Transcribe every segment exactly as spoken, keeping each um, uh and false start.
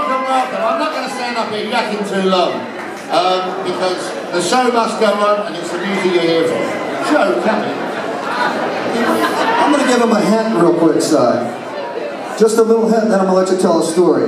welcome, welcome. I'm not going to stand up here yakking too long, um, because the show must go on and it's the music you're here for. Show, coming. I'm going to give him a hint real quick, Si. Just a little hint, then I'm going to let you tell a story.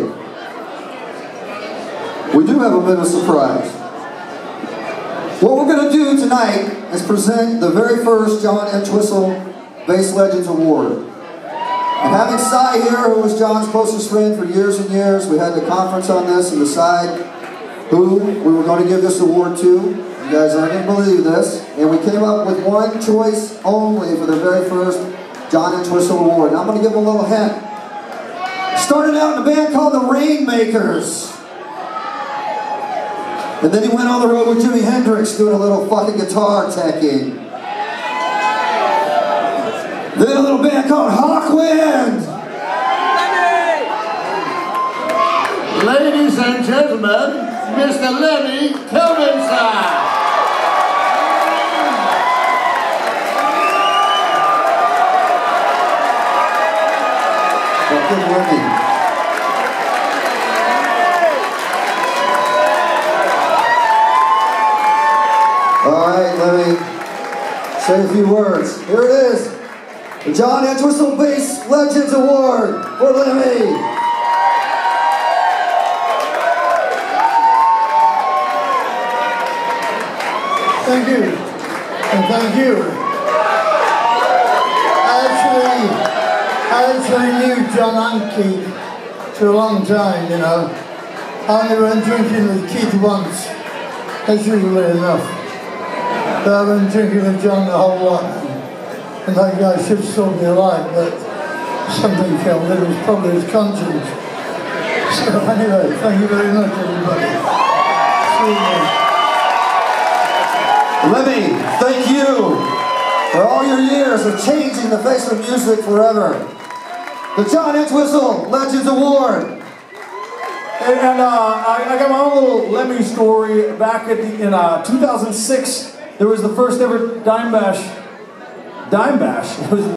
We do have a bit of a surprise. What we're going to do tonight is present the very first John Entwistle Bass Legends Award. And having Si here, who was John's closest friend for years and years, we had a conference on this and decide who we were going to give this award to. You guys aren't going to believe this. And we came up with one choice only for the very first John Entwistle Award. And I'm going to give him a little hint. Started out in a band called the Rainmakers. And then he went on the road with Jimi Hendrix doing a little fucking guitar teching. Then a little band called Hawkwind. Ladies and gentlemen, Mister Lemmy Kilmister. Fucking Lemmy. Alright, let me say a few words. Here it is. The John Entwistle Bass Legends Award for Lemmy. Thank you. And thank you. I actually, I actually knew John and Keith for a long time, you know. I only went drinking with Keith once. That's usually enough. But I've been drinking with John the whole lot. And that guy should still be alive, but something killed him. It was probably his conscience. So anyway, thank you very much, everybody. See you. Lemmy, thank you for all your years of changing the face of music forever. The John Entwistle Legends Award. And, and uh, I, I got my own little Lemmy story. Back at the, in uh, two thousand six, there was the first ever Dime Bash. Dime Bash. It was